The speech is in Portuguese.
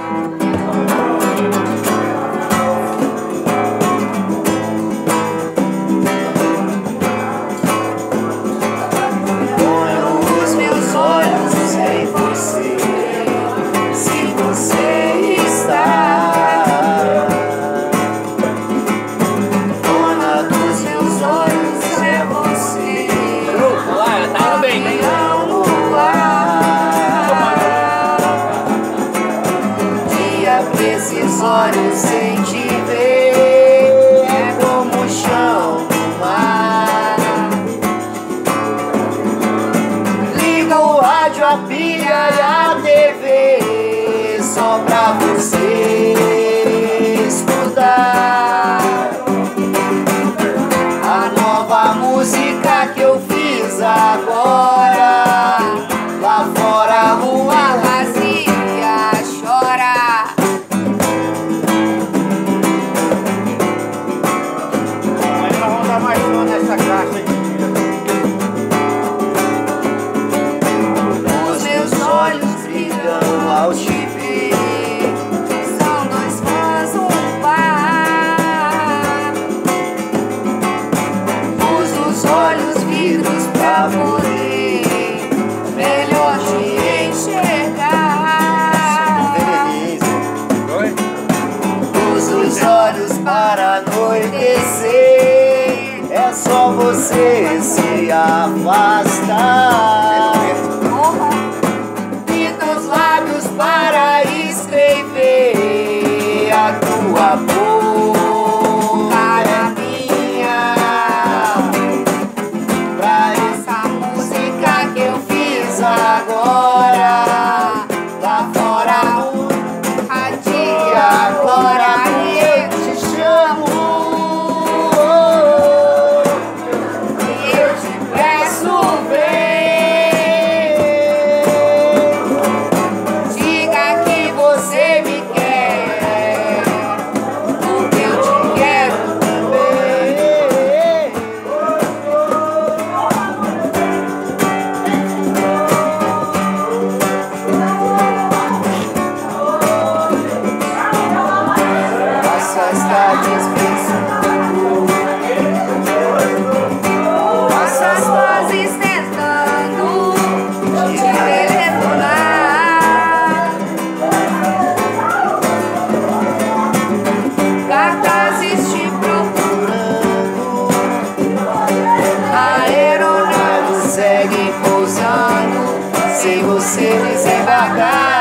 Esses olhos sem te ver é como o chão do mar. Liga o rádio, a pilha e a TV só pra você escutar a nova música que eu fiz agora. Lá fora a rua vazia chora. Mais uma nessa caixa aqui. Os meus olhos brilham ao te ver. São dois fãs, um par. Uso os olhos vidros pra poder melhor te enxergar. Uso os olhos para anoitecer. É só você se afastar. Pinta os lábios para escrever a tua boca na minha. Pra essa música que eu fiz agora. Lá fora a dia agora eu te chamo. Nossas vozes tentando te telefonar, cartazes te procurando, a aeronave segue pousando sem você desembarcar.